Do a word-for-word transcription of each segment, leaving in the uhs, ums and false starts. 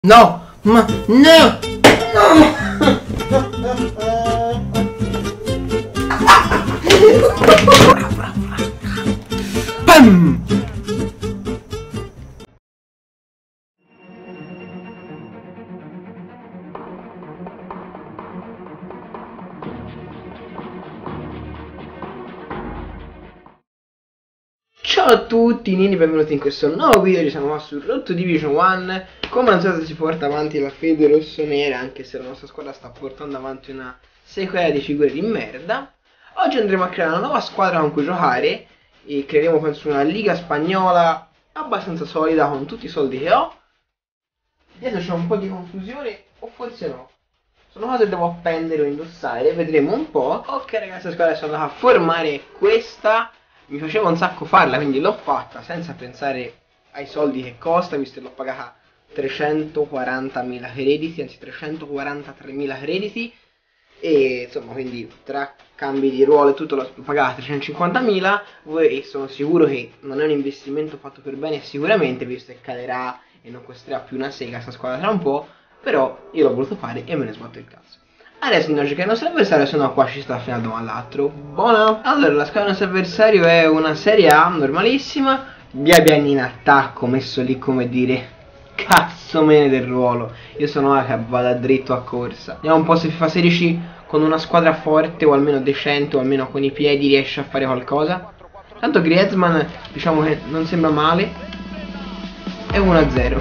No, ma no, no. Pam! Ciao a tutti, Nini, benvenuti in questo nuovo video. Ci siamo qua su Road to Division uno. Come al solito si porta avanti la fede rossonera, anche se la nostra squadra sta portando avanti una sequela di figure di merda. Oggi andremo a creare una nuova squadra con cui giocare e creeremo, penso, una liga spagnola abbastanza solida con tutti i soldi che ho. Adesso c'è un po' di confusione, o forse no. Sono cose che devo appendere o indossare, vedremo un po'. Ok ragazzi, la squadra sono andata a formare questa. Mi faceva un sacco farla, quindi l'ho fatta senza pensare ai soldi che costa, visto che l'ho pagata trecentoquarantamila crediti, anzi trecentoquarantatremila crediti, e insomma, quindi tra cambi di ruolo e tutto l'ho pagata trecentocinquantamila. E sono sicuro che non è un investimento fatto per bene sicuramente, visto che calerà e non costerà più una sega sta squadra tra un po', però io l'ho voluto fare e me ne sbatto il cazzo. Adesso andiamo a giocare il nostro avversario, se no qua ci sta fino all'altro. Buona! Allora, la squadra del nostro avversario è una serie A normalissima. Biabian in attacco, messo lì come dire cazzo mene del ruolo. Io sono A che vado dritto a corsa. Vediamo un po' se FIFA sedici con una squadra forte o almeno decente o almeno con i piedi riesce a fare qualcosa. Tanto Griezmann diciamo che non sembra male. È uno a zero.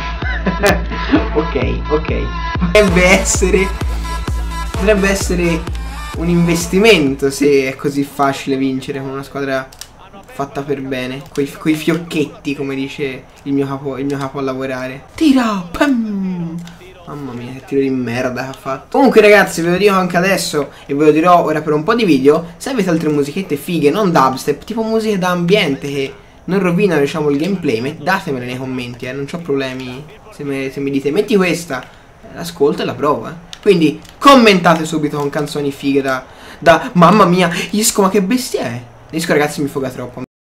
Ok, ok. Potrebbe essere... Potrebbe essere un investimento se è così facile vincere con una squadra fatta per bene. Coi, coi fiocchetti, come dice il mio capo, il mio capo a lavorare. Tira! Pam! Mamma mia, che tiro di merda che ha fatto. Comunque ragazzi, ve lo dico anche adesso e ve lo dirò ora per un po' di video. Se avete altre musichette fighe, non dubstep, tipo musiche da ambiente che non rovinano, diciamo, il gameplay, datemele nei commenti, eh, non ho problemi. Se, me, se mi dite metti questa, l'ascolto e la provo, eh. Quindi commentate subito con canzoni fighe da, da mamma mia, Isco, ma che bestia è? Isco ragazzi mi foga troppo.